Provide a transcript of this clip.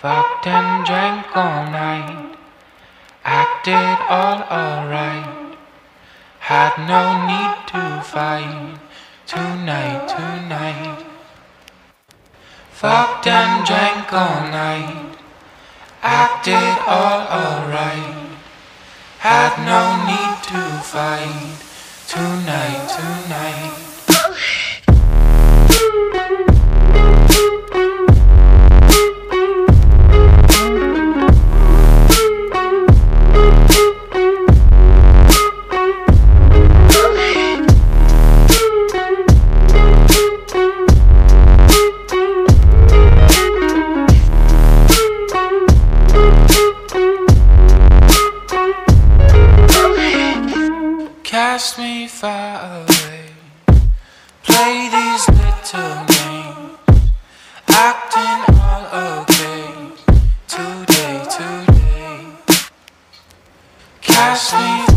Fucked and drank all night, acted all alright. Had no need to fight tonight. Fucked and drank all night, acted all alright. Had no need to fight tonight. Cast me far away, play these little games, acting all okay today. Cast me